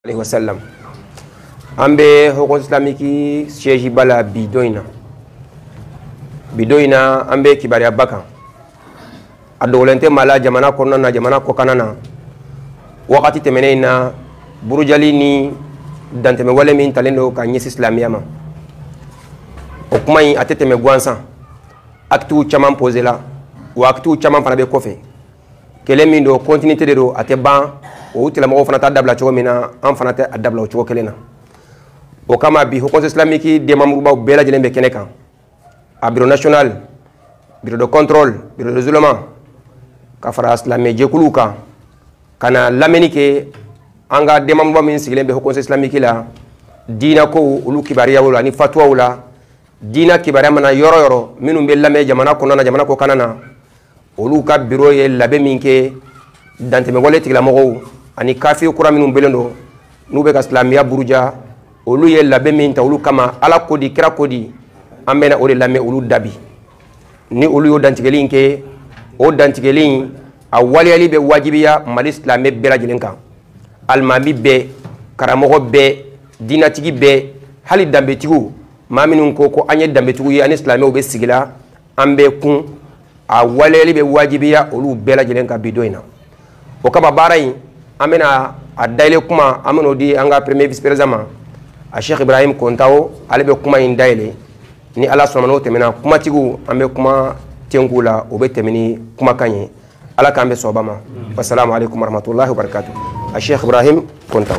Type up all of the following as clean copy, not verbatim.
alayhi wa sallam ambe hukun islamiki siège bala bidoina ambe kibari abaka adolente mala jamana konna na jamana ko kanana wakati temenena burujali ni danteme wale min talendo ka nyesi islamiyama o kuma yi ateteme gwansan actu chaman posela wa actu chaman fana be kofe kele min do continuité de do ate ban o tila mo fana ta dabla chogo mina am fana ta dabla chogo kelena o kama bi hukun islamiki de mamruba bela jelembe keneka a bureau national bureau de contrôle bureau de règlement ka fara islamé jekuluka kana lamenike anga de mamruba min sigilembe hukun islamiki la dina ko ulu kibariya wala ni fatwa wala dina kibariya mana yoro minum be lame jamana ko nana jamana ko kanana olu ka bureau ye labe minke danteme wale tigla mogo ani kafi kura minum belendo nube ka islamiya buruja olu ye labe min ta olu kama ala kodi kira kodi ambena olu lame olu dabi ni olu yo dantigelin ke o dantigelin a waliyali be wajibiya mali islame bela jelenka almami be karamogo be dinatigi be hali dambetigu maminun ko anye dambetigu ye ani islame be sigila ambe kun a waliyali be wajibiya olu bela jelenka bidoina o kama barai amena a daile kuma ameno di anga premier vice président a Cheikh Ibrahim Kontao alebe kuma in daile ni ala subhanahu wa ta'ala kuma tigu ambe kuma tengula obe temini kuma kanye ala kambe sobama wassalamu alaikum warahmatullahi wabarakatuh a Cheikh Ibrahim Kontao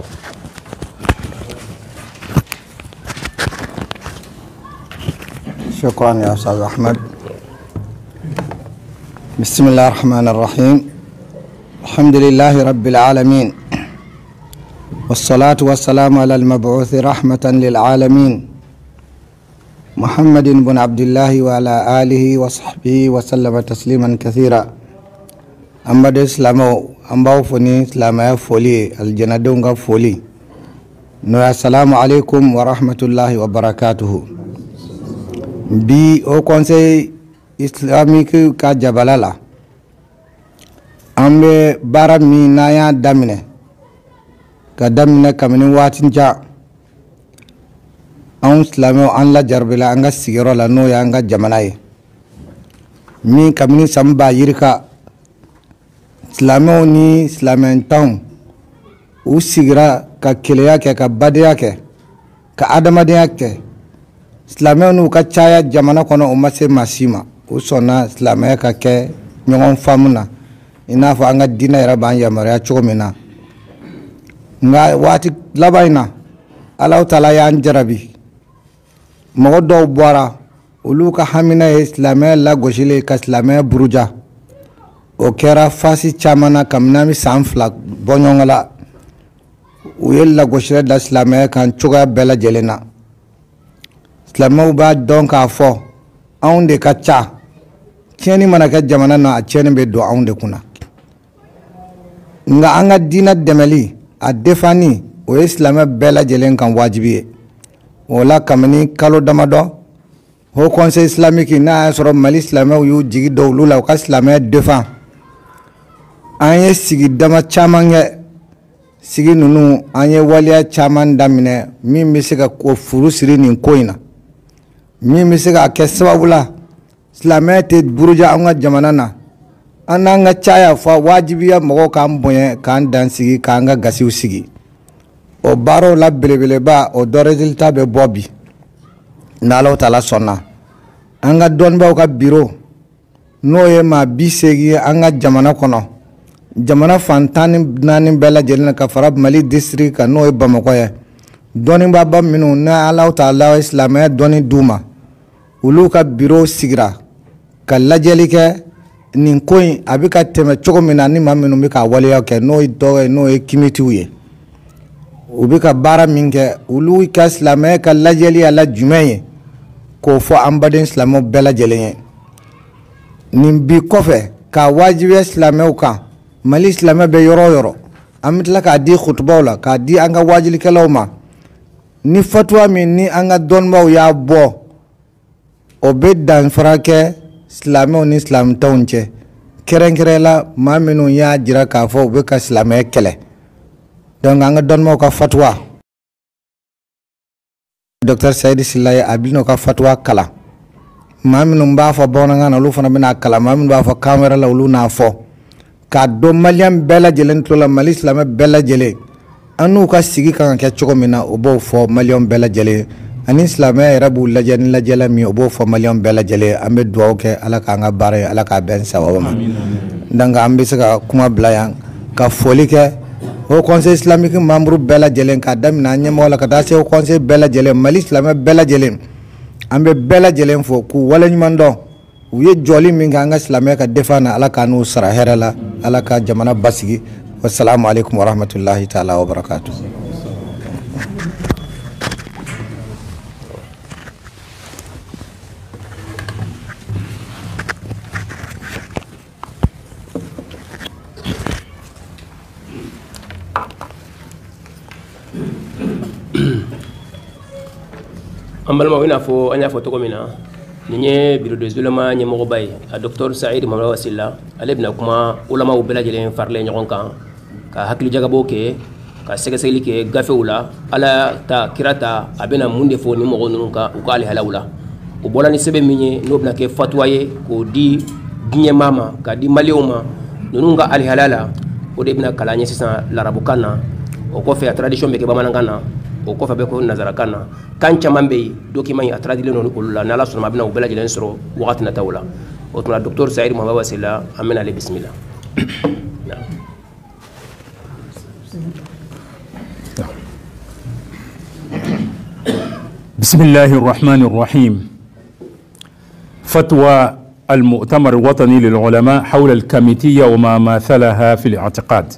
شكرا يا أستاذ أحمد بسم الله الرحمن الرحيم الحمد لله رب العالمين والصلاة والسلام على المبعوث رحمة للعالمين محمد بن عبد الله وعلى آله وصحبه وسلم تسليما كثيرا أما الإسلام أمباو فني إسلام فولي الجندونغ فولي السلام عليكم ورحمة الله وبركاته بي أو كونسي إسلامي كجبلالا ambe bara mi naya damine ka damine kamini watin ja an islamo an la jarbila anga sigiro la no ya anga jamanaye mi kamini samba yirka islamo ni islamentan u sigira ka keleya ke ka badiya ke ka adamadiya ke islamo nu ka caya jamana kono o mase masima u sona islamo ka ke nyon famuna ina fa anga dina yara ban ya mara chomina nga wati labaina Allah taala ya anjarabi mo do bora uluka hamina islamé la goshile ka islamé buruja o kera fasi chamana kamnami sanfla bonyongala uyel la goshile da islamé kan chuga bela jelena islamé ba donc a fo onde ka cha tieni manaka jamana na tieni be do onde kuna nga anga dina demeli a defani o islamé bela jelen kan wajibi wala kamani kalo damado ho conseil islamique na soro mali islamé yu jigi dowlu la ka islamé defan anye sigi dama chamange sigi nunu anye waliya chaman damine mi misika ko furu siri nin koina mi misika ke sababula islamé te buruja anga jamana na ananga chaya fa wajibiya mogo kan bonye kan dansigi kanga gasiu sigi o baro la belebele ba o do resultat be bobi na Allah taala sonna anga don ba ka bureau no ye ma bisegi anga jamana kono jamana fantani nani bela jelna ka farab mali district ka no e bamako ye doni baba minu na Allah taala islamé doni duma ulu ka bureau sigira ka lajelike nin koy abika teme chogo mina ni mamenu mika waliya ke no do no e kimitiuye ubika bara minke ulu ka islamé ka lajeli ala jumeye ko fo ambaden islamo bela jelenye nin bi kofe ka wajibi islamé ka mali islamé be yoro amitla ka di khutba ka di anga wajili kelawma ni fatwa min ni anga donma ya bo obe dan frake islamé ni islam tawnche kerenkerela mamenu ya jira ka fo be ka islamé kele donc anga don mo ka fatwa Dr. Said Silay abino ka fatwa kala maminu mba fa bonanga na lu fana bina kala maminu ba fa camera la lu na fo ka do maliam bela jelen to la mali islam bela jele anu ka sigi kan ka chogo mina obo fo maliam bela jele ani islam ya rabu lajan la jela mi obo fo maliam bela jele ambe do ke ala ka nga bare ala ka ben sawama ndanga ambe saka kuma blayan ka foli ke au conseil islamique membre bela jelen ka damina nyama wala ka dase au conseil bela jelen mali islam bela jelen ambe bela jelen fo ku wala nyimando uye joli minga nga islam ka defana ala ka nu sara herala ala ka jamana basigi wassalamu alaikum warahmatullahi taala wabarakatuh ambalma wina fo anya fo toko mina ninye biro de zulama nye mo bay a docteur Saïd Mamra Wasila alebna kuma ulama u bela jelen farle nyon kan ka hakli jaga boke ka sega segli ke gafe wula ala ta kirata abena munde fo ni mo gonun ka u kali halawla u bolani sebe minye nobna ke fatwaye ko di dinye mama ka di malioma nununga ali halala o de bina kalanye sisan larabukana o ko fe tradition be ke bamanangana o ko fa be ko nazarakana kan chamambe document ya tradile non ko la nala sunma bina ubela jelen soro waqtina tawla o tuna docteur Saïd Mamra Wasila amena le bismillah بسم الله الرحمن الرحيم فتوى المؤتمر الوطني للعلماء حول الكميتية وما ماثلها في الاعتقاد.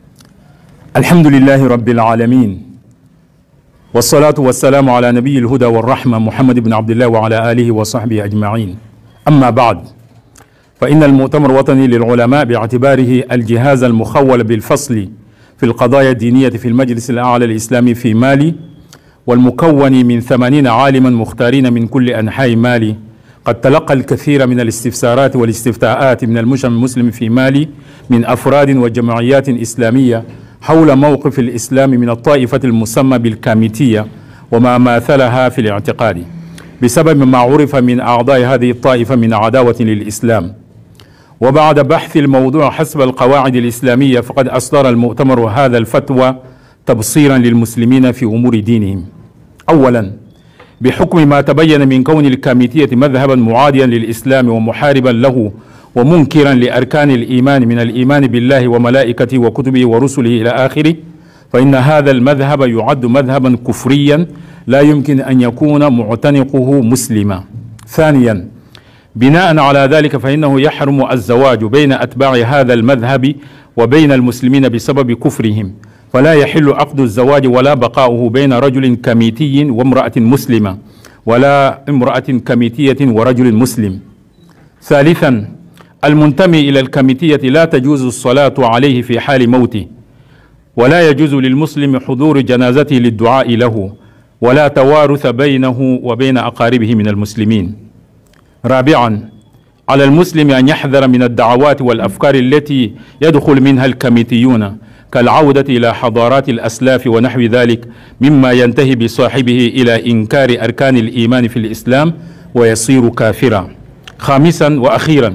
الحمد لله رب العالمين والصلاة والسلام على نبي الهدى والرحمة محمد بن عبد الله وعلى آله وصحبه أجمعين. أما بعد، فإن المؤتمر الوطني للعلماء باعتباره الجهاز المخول بالفصل في القضايا الدينية في المجلس الأعلى الإسلامي في مالي، والمكون من 80 عالما مختارين من كل أنحاء مالي، قد تلقى الكثير من الاستفسارات والاستفتاءات من المجتمع المسلم في مالي من أفراد وجمعيات إسلامية حول موقف الإسلام من الطائفة المسمى بالكاميتية وما ماثلها في الاعتقاد، بسبب ما عرف من أعضاء هذه الطائفة من عداوة للإسلام. وبعد بحث الموضوع حسب القواعد الإسلامية، فقد أصدر المؤتمر هذا الفتوى تبصيرا للمسلمين في أمور دينهم. أولا، بحكم ما تبين من كون الكاميتية مذهبا معاديا للإسلام ومحاربا له ومنكرا لأركان الإيمان من الإيمان بالله وملائكته وكتبه ورسله إلى آخره، فإن هذا المذهب يعد مذهبا كفريا لا يمكن أن يكون معتنقه مسلما. ثانيا، بناء على ذلك فإنه يحرم الزواج بين أتباع هذا المذهب وبين المسلمين بسبب كفرهم، فلا يحل عقد الزواج ولا بقاؤه بين رجل كميتي وامرأة مسلمة، ولا امرأة كميتية ورجل مسلم. ثالثا، المنتمي إلى الكميتية لا تجوز الصلاة عليه في حال موته، ولا يجوز للمسلم حضور جنازته للدعاء له، ولا توارث بينه وبين أقاربه من المسلمين. رابعا، على المسلم أن يحذر من الدعوات والأفكار التي يدخل منها الكميتيون كالعودة إلى حضارات الأسلاف ونحو ذلك، مما ينتهي بصاحبه إلى إنكار أركان الإيمان في الإسلام ويصير كافرا. خامسا وأخيرا،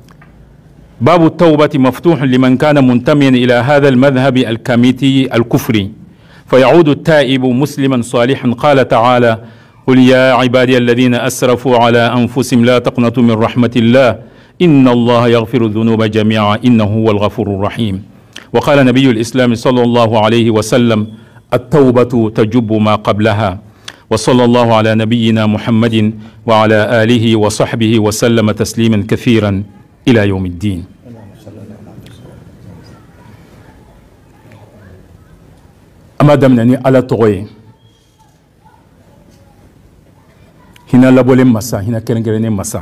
باب التوبة مفتوح لمن كان منتميا إلى هذا المذهب الكميتي الكفري، فيعود التائب مسلما صالحا. قال تعالى: قل يا عبادي الذين أسرفوا على أنفسهم لا تقنطوا من رحمة الله إن الله يغفر الذنوب جميعا إنه هو الغفور الرحيم. وقال نبي الإسلام صلى الله عليه وسلم: التوبة تجب ما قبلها. وصلى الله على نبينا محمد وعلى آله وصحبه وسلم تسليما كثيرا إلى يوم الدين. أما دمنني على طغي هنا لبولين مسا هنا كرنجرين مسا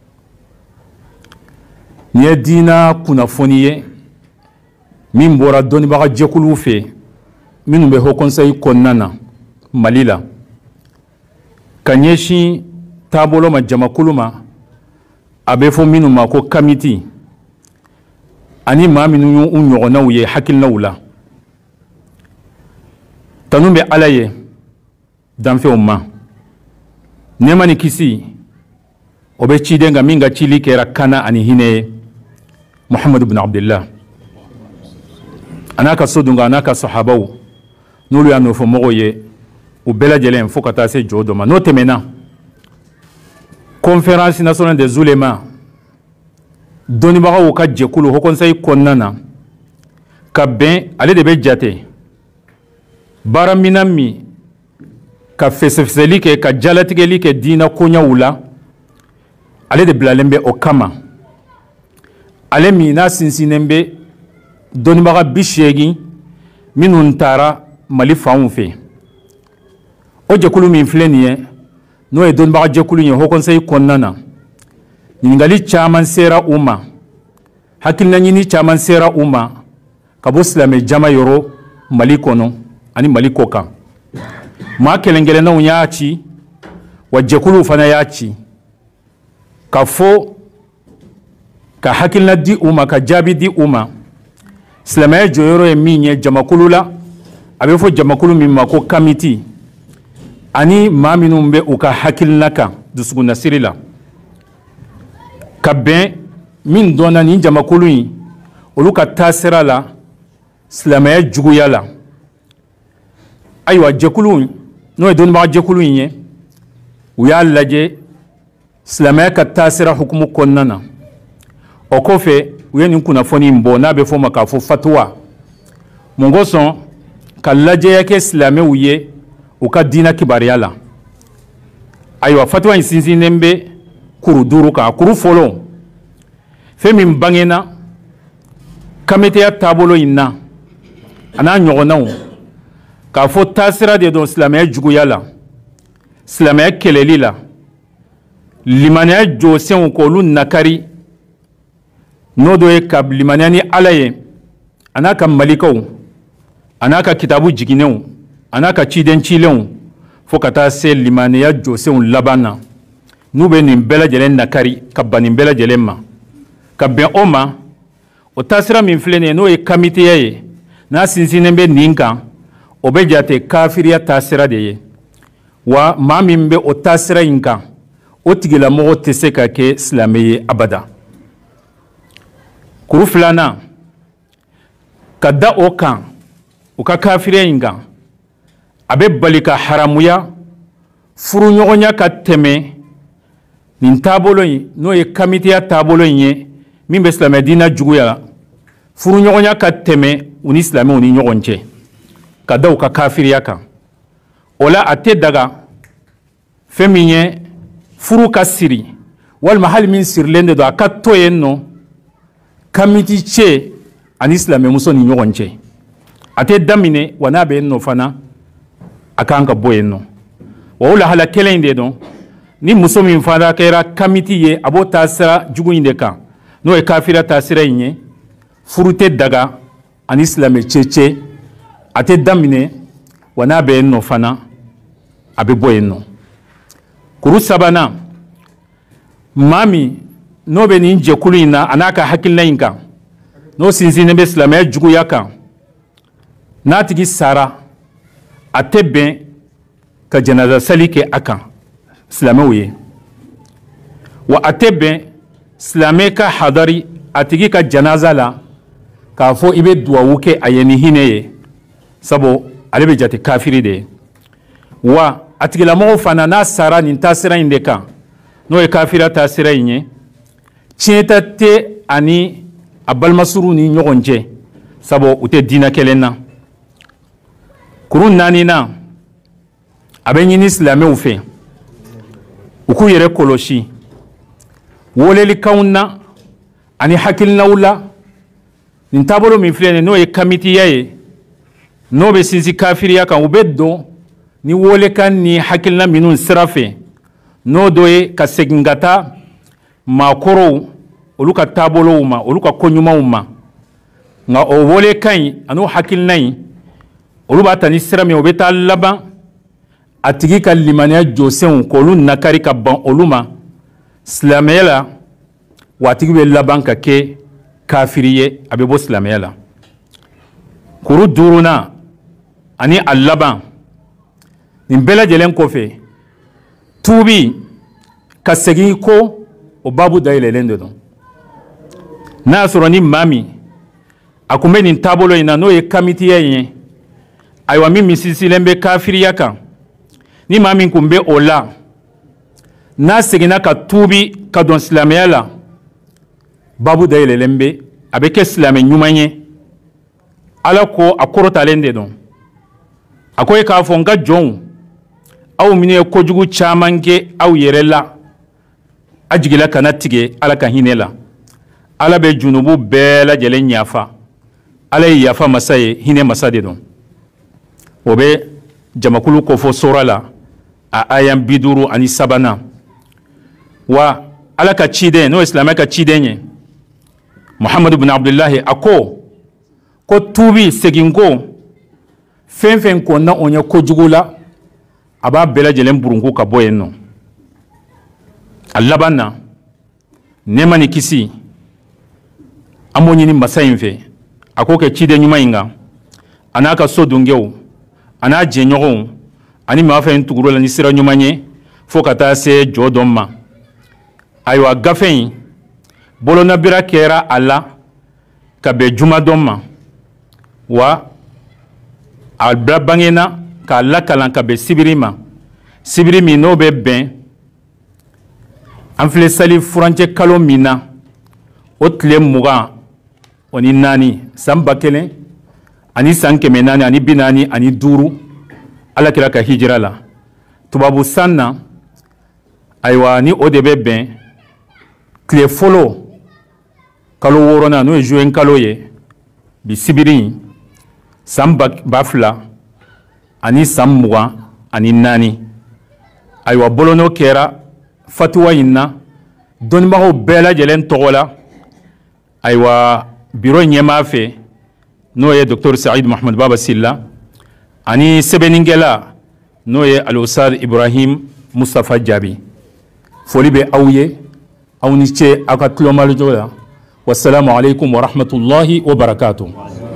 نيدينا كنا فونيه min bɔra dɔnnibaga jɛkuluw fɛ minnu bɛ haut conseil kɔnɔna na Mali la ka ɲɛsin taabolo ma jamakulu ma a bɛ fɔ minnu ma ko kamiti ani maa minnu y'u ɲɔgɔnnaw ye hakilinaw la tanu be ala ye danfɛnw ma nɛɛma ni kisi o bɛ ciden kan min ka cili kɛra kana ani hinɛ ye Muhammad ibn Abdullah a n'a ka so dun kan a n'a ka sahabaw n'olu y'a nɔfɛ mɔgɔw ye u bɛɛ lajɛlen fo ka taa se jɔ dɔ ma n'o tɛmɛna conférence nationale des oulémas dɔnnibagaw ka jɛkulu Haut Conseil kɔnɔna na ka bɛn ale de bɛ jate baara minan min ka fɛsɛfɛsɛli kɛ ka jalatigɛli kɛ diina koɲɛw la ale de bilalen bɛ o kama ale min n'a sinsinnen bɛ dɔnnibaga 80 minnu taara Mali fanw fɛ o jɛkulu min filɛ nin ye n'o ye dɔnnibaga jɛkulu ye Haut Conseil kɔnɔna na ɲininkali caman sera u ma hakilina ɲini caman sera u ma ka bɔ silamɛ jama yɔrɔ Mali kɔnɔ ani Mali kɔ kan maa kelen-kelennanw y'a ci wa jɛkuluw fana y'a ci ka fɔ ka hakilina di u ma ka jaabi di u ma silamɛya jɔyɔrɔ ye min ye jamakulu la a bɛ fɔ jamakulu min ma ko kamiti ani maa minnu bɛ u ka hakilina kan dusukunnasiri la ka bɛn min dɔnna nin jamakulu in olu ka taasira la silamɛya juguya la ayiwa jɛkulu n'o ye dɔnnibaga jɛkulu in ye u y'a lajɛ silamɛya ka taasira hukumu kɔnɔna na o kɔfɛ u ye nin kunnafoni in bɔ n'a bɛ fɔ ma k'a fɔ fatuwa mun kosɔn ka lajɛya kɛ silamɛw ye u ka diina kibaruya la ayiwa fatuwa in sinsinnen bɛ kuru 5 kan kuru fɔlɔ fɛn min bangena kamiteya taabolo in na a n'a ɲɔgɔnnaw k'a fɔ taasira de don silamɛya juguya la silamɛya kɛlɛli la limaniya jɔsenw k'olu nakari n'o dɔ ye ka limaniya ni ala ye a n'a ka malikaw a n'a ka kitabu jiginnenw a n'a ka ciden cilenw fo ka taa se limaniya jɔsenw laban na n'u bɛ nin bɛɛ lajɛlen nakari ka ban nin bɛɛ lajɛlen ma ka bɛn o ma o taasira min filɛ nin ye n'o ye kamiteya ye n'a sinsinnen bɛ nin kan o bɛ jate kafiriya taasira de ye wa maa min bɛ o taasira in kan o tigilamɔgɔ tɛ se ka kɛ silamɛ ye abada kuru filanan ka da o kan u ka kafiriya in kan a bɛ bali ka haramuya furuɲɔgɔnya ka tɛmɛ nin taabolo in n'o ye kamiteya taabolo in ye min bɛ silamɛ diina juguya furuɲɔgɔnya ka tɛmɛ u ni silamɛw ni ɲɔgɔn cɛ ka da u ka kafiriya kan o la a tɛ daga fɛn min ye furu ka siri walima hali min sirilen de don a ka to yen nɔ kamiti cɛ ani silamɛmuso ni ɲɔgɔn cɛ a tɛ daminɛ wa n'a bɛ yen nɔ fana a kan ka bɔ yen nɔ wa o lahala kelen in de dɔn ni muso min fana kɛra kamiti ye a b'o taasira jugu in de kan n'o ye kafiriya taasira in ye furu tɛ daga ani silamɛ cɛ a tɛ daminɛ wa n'a bɛ yen nɔ fana a bɛ bɔ yen nɔ kuru sabanan maa min n'o bɛ nin jɛkulu in na a n'a ka hakilina in kan n'o sinsinnen bɛ silamɛya juguya kan n'a tigi sara a tɛ bɛn ka janaza sali kɛ a kan silamɛw ye wa a tɛ bɛn silamɛ ka hadari a tigi ka janaza la k'a fɔ i bɛ duwawu kɛ a ye ni hinɛ ye sabu ale bɛ jate kafiri de ye wa a tigilamɔgɔ fana n'a sara nin taasira in de kan n'o ye kafiriya taasira in ye tiɲɛta tɛ ani a balimasuruw ni ɲɔgɔn cɛ sabu u tɛ diinɛ kelen na kuru 4nan a bɛ ɲini silamɛw fɛ u k'u yɛrɛ kɔlɔsi welelikanw na ani hakilinaw la nin taabolo min filɛ nin n'o ye kamitiya ye n'o bɛ sinsin kafiriya kan u bɛ dɔn ni welekan ni hakilina minnu sira fɛ n'o dɔ ye ka segin ka taa maakɔrɔw olu ka taabolow ma olu ka koɲumanw ma nka o welekan in ani o hakilina in olu b'a ta ni sira min o bɛ taa laban a tigi ka limaniya jɔsenw k'olu nakari ka ban olu ma silamɛya la wa a tigi bɛ laban ka kɛ kafiri ye a bɛ bɔ silamɛya la kuru 5nan ani a laban nin bɛɛ lajɛlen kɔfɛ tuubi ka segin ko o babu dayɛlɛlen de don n'a y'a sɔrɔ ni maa min a kun bɛ nin taabolo in na n'o ye kamitiya in ye ayiwa min misisilen bɛ kafiriya kan ni maa min kun bɛ o la n'a seginna ka tuubi ka don silamɛya la babu dayɛlɛlen bɛ a bɛ kɛ silamɛ ɲuman ye ala ko a kɔrɔtalen de don a ko e k'a fɔ n ka jɔnw aw minnu ye kojugu caman kɛ aw yɛrɛ la a jigila kana tigɛ ala ka hinɛ la ala bɛ junubu bɛɛ lajɛlen yafa ala ye yafa masa ye hinɛ masa de don o bɛ jamakulu kofɔ sora la a ayan 53 wa ala ka ciden n'o ye silamɛ ka ciden ye muhamadu bin abdullahi a ko tuubi segin ko fɛn fɛn kɔnna o ɲɛ kojugu la a b'a bɛɛ lajɛlen burunku ka bɔ yen nɔ a laban na nɛɛma ni kisi an b'o ɲini masa in fɛ a k'o kɛ ciden ɲuman in kan a n'a ka so dunkew a n'a jɛɲɔgɔnw ani maa fɛn tugura la ni sira ɲuman ye fo ka taa se jɔ dɔ ma ayiwa gafe in bolonabira kɛra a la ka bɛn juma dɔ ma wa a bila bangena k'a lakalan ka bɛn sibiri ma sibiri min n'o bɛ bɛn an filɛ sali furancɛ kalo min na o tile 24 san 1000 ani san 400 ani 45 alakira ka hijira la tubabu san na ayiwa ni o de bɛ bɛn tile fɔlɔ kalo 6 n'o ye juin kalo ye bi sibiri san 2000 ani san 24 ayiwa bolonɔ kɛra fatuwa in na dɔnnibagaw bɛɛ lajɛlen tɔgɔ la ayiwa biro ɲɛmaa fɛ n'o ye Dr Saïd Mohamed Baba Silla ani sɛbɛnnikɛla n'o ye Al-Ustad Ibrahim Mustafa Jaabi foli bɛ aw ye aw ni ce aw ka tulomajɔ la wassalamu alaikum wa rahmatullahi wa barakatuh.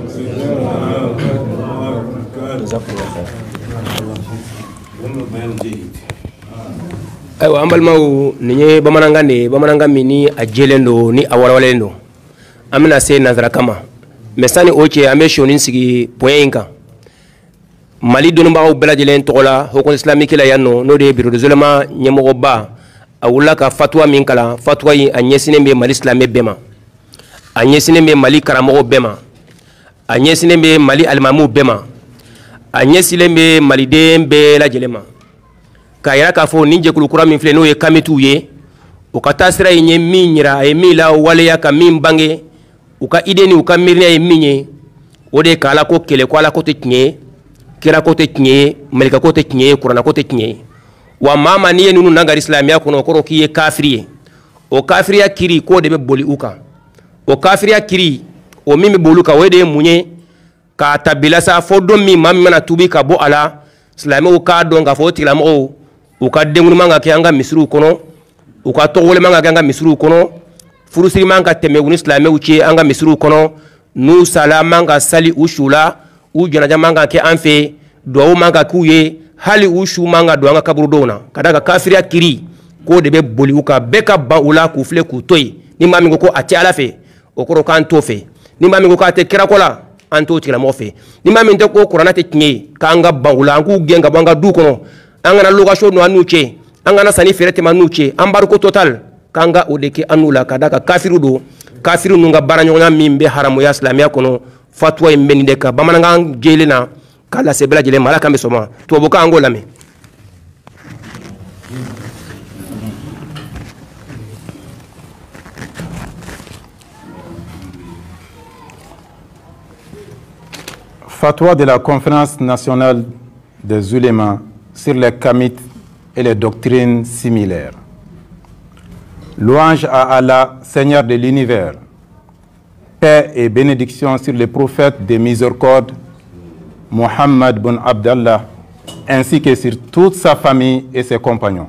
ayiwa an balimaw nin ye bamanankan de ye bamanankan min ni a jɛlen don ni a walawalalen don an bɛna se nanzarakan ma mɛ sani o cɛ an bɛ sɔni sigi pɔɲɛ in kan mali dɔnnibagaw bɛɛ lajɛlen tɔgɔ la hokon islamiki la yan nɔ n'o de ye birodozolema ɲɛmɔgɔba a wulila ka fatuwa min kalan fatuwa in a ɲɛsinen bɛ mali silamɛ bɛɛ ma a ɲɛsinen bɛ mali karamɔgɔw bɛɛ ma a ɲɛsinen bɛ mali alimamuw bɛɛ ma a ɲɛsilen bɛ maliden bɛɛ lajɛlen ma k'a yira k'a fɔ nin jɛkulu kura min filɛ n'o ye kamitiw ye u ka taa sira in ye min yira a ye min lawaleya ka min bange u ka ide ni u ka miiriya ye min ye o de ye k'ala ko kɛlɛ ko ala ko tɛ tiɲɛ ye kira ko tɛ tiɲɛ ye malika ko tɛ tiɲɛ ye kuranna ko tɛ tiɲɛ ye wa maa ma n'i ye ninnu nangari silamɛya kɔnɔ o kɔrɔ k'i ye kafiri ye o kafiriya kiri k'o de bɛ boli u kan o kafiriya kiri o min bɛ boli u kan o de ye mun ye k'a ta bila sa fo don min maa min mana tubi ka bɔ a la silamɛw k'a dɔn k'a fɔ o tigilamɔgɔw u ka denkundi man ka kɛ an ka misiriw kɔnɔ u ka tɔgɔwale man ka kɛ an ka misiriw kɔnɔ furusiri man ka tɛmɛ u ni silamɛw cɛ an ka misiriw kɔnɔ n'u sala man ka sali u su la u janaja man ka kɛ an fɛ duwawu man ka k'u ye hali u su man ka don an ka kaburudenw na ka da ka kafiriya kiri k'o de bɛ boli u kan bɛɛ ka ban u la k'u filɛ k'u to yen ni maa min ko a tɛ ala fɛ o kɔrɔ k'an t'o fɛ ni maa min ko k'a tɛ kira ko la an t'o tigilamɔgɔ fɛ ni maa min tɛ ko kuranna tɛ tiɲɛ ye k'an ka ban u la an k'u gɛn ka bɔ an ka du kɔnɔ an kana location don an n'u cɛ an kana sanni feere tɛmɛ an n'u cɛ embargo total k'an ka o de kɛ an n'u la ka da ka kafiriw don kafiriw ninnu ka baaraɲɔgɔnya min bɛ haramuya silamɛya kɔnɔ fatuwa in bɛ nin de kan bamanankan jɛlen na k'a lase bɛɛ lajɛlen ma ala k'an bɛ sɔn ma tubabukan an k'o lamɛn. Fatwa de la Conférence nationale des ulémas sur les kamites et les doctrines similaires. Louange à Allah, Seigneur de l'univers. Paix et bénédiction sur le prophète de miséricorde, Mohammed bin Abdallah, ainsi que sur toute sa famille et ses compagnons.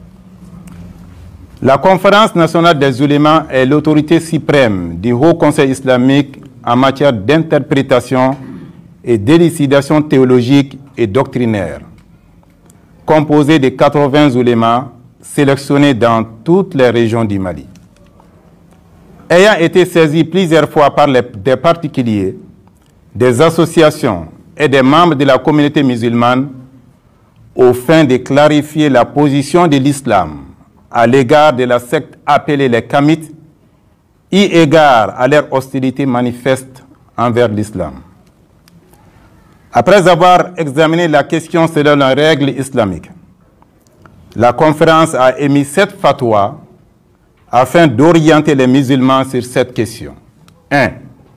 La Conférence nationale des ulémas est l'autorité suprême du Haut Conseil islamique en matière d'interprétation et d'élucidation théologique et doctrinaire, composé de 80 oulémas sélectionnés dans toutes les régions du Mali. Ayant été saisi plusieurs fois par des particuliers, des associations et des membres de la communauté musulmane, au fin de clarifier la position de l'islam à l'égard de la secte appelée les Kamites, eu égard à leur hostilité manifeste envers l'islam. Après avoir examiné la question selon la règle islamique, la conférence a émis 7 fatwas afin d'orienter les musulmans sur cette question. 1.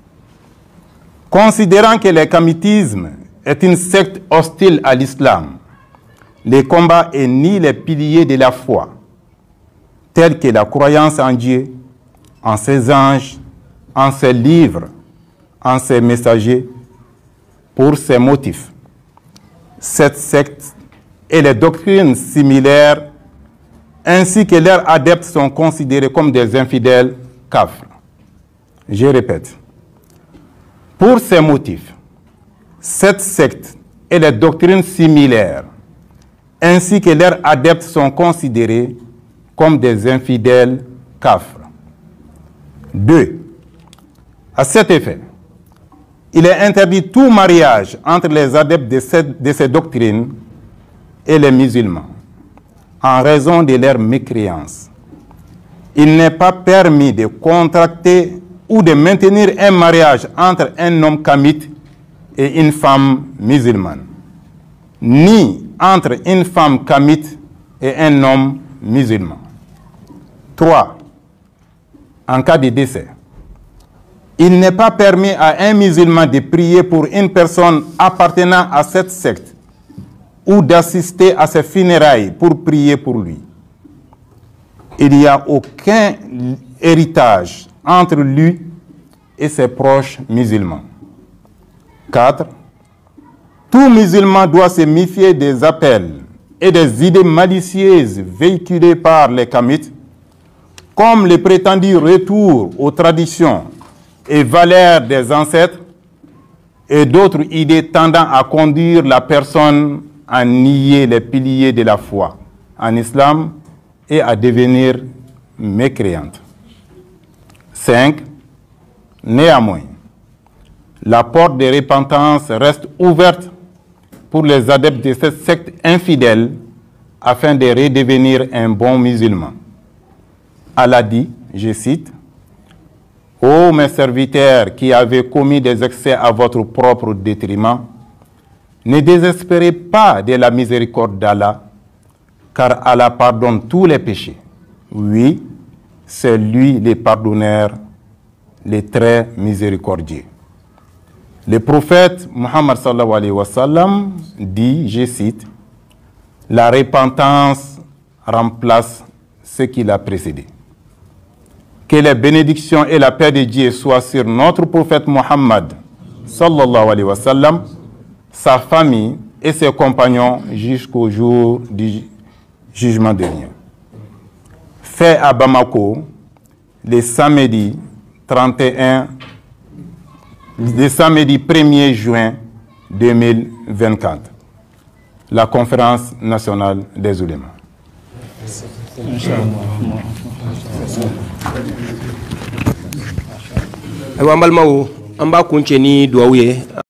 Considérant que le kamitisme est une secte hostile à l'islam, le combat est ni les piliers de la foi, tels que la croyance en Dieu, en ses anges, en ses livres, en ses messagers, pour ces motifs. Cette secte et les doctrines similaires, ainsi que leurs adeptes, sont considérés comme des infidèles kafrs. Je répète. Pour ces motifs, cette secte et les doctrines similaires, ainsi que leurs adeptes, sont considérés comme des infidèles kafrs. 2. À cet effet, il est interdit tout mariage entre les adeptes de ces doctrines et les musulmans, en raison de leur mécréance. Il n'est pas permis de contracter ou de maintenir un mariage entre un homme kamite et une femme musulmane, ni entre une femme kamite et un homme musulman. 3. En cas de décès, il n'est pas permis à un musulman de prier pour une personne appartenant à cette secte ou d'assister à ses funérailles pour prier pour lui. Il n'y a aucun héritage entre lui et ses proches musulmans. 4. Tout musulman doit se méfier des appels et des idées malicieuses véhiculées par les kamites, comme le prétendu retour aux traditions et valeurs des ancêtres et d'autres idées tendant à conduire la personne à nier les piliers de la foi en islam et à devenir mécréante. 5. Néanmoins, la porte de repentance reste ouverte pour les adeptes de cette secte infidèle afin de redevenir un bon musulman. Allah dit, je cite, « Ô mes serviteurs qui avez commis des excès à votre propre détriment, ne désespérez pas de la miséricorde d'Allah, car Allah pardonne tous les péchés. Oui, c'est lui le pardonneur, le très miséricordieux. » Le prophète Muhammad sallallahu alayhi wa sallam dit, je cite, « La repentance remplace ce qui l'a précédé. » Que les bénédictions et la paix de Dieu soient sur notre prophète Muhammad sallallahu alayhi wa sallam, sa famille et ses compagnons jusqu'au jour du jugement dernier. Fait à Bamako le samedi 1er juin 2024. La conférence nationale des oulémas. Aywa an balimaw an b'a kuncɛ ni duwawu ye